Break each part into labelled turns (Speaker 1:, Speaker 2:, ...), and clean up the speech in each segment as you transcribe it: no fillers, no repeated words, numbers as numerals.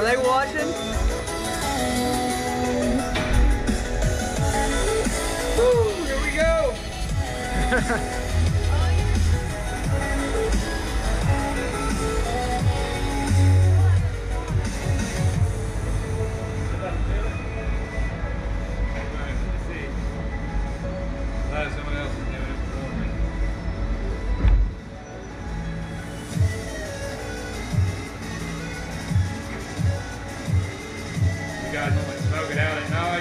Speaker 1: they watching? Woo, here we go.
Speaker 2: Someone else is doing it for me. You guys only smoke it out at night?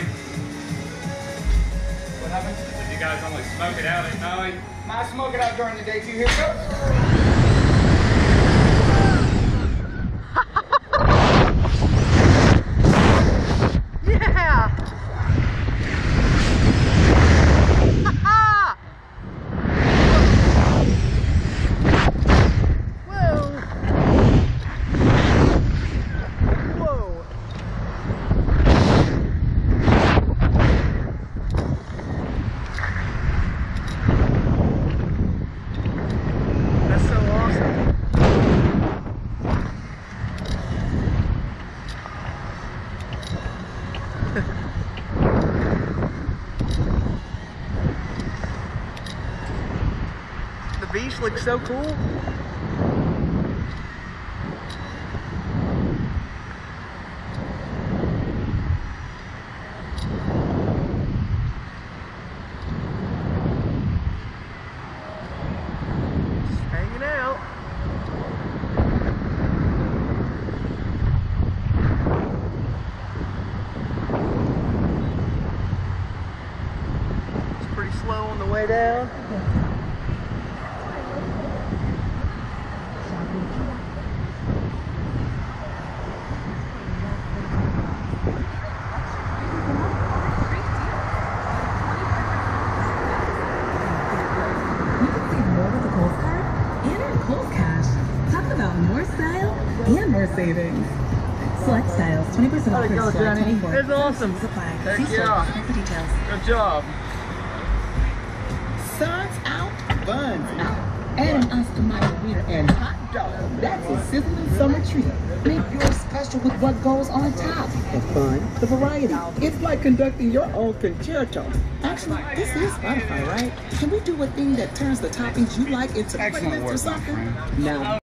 Speaker 1: What happened?
Speaker 2: Did you guys only smoke it out at night?
Speaker 1: I smoke it out during the day too. Here we go. Yeah! The beach looks so cool. Just hanging out. It's pretty slow on the way down.
Speaker 3: More style and more savings. Select styles, 20% off per store, 24.
Speaker 1: It's awesome.
Speaker 3: Heck
Speaker 1: yeah.
Speaker 3: For details.
Speaker 1: Good job.
Speaker 4: Sides out, buns out. And an Oscar margarita and hot dog. That's a sizzling summer treat. Make yours special with what goes on top. The fun, the variety. It's like conducting your own concerto. Actually, this is Spotify, right? Can we do a thing that turns the toppings you like into
Speaker 2: Excellent
Speaker 4: playlists or
Speaker 2: work, my
Speaker 4: something?
Speaker 2: friend.
Speaker 4: Now.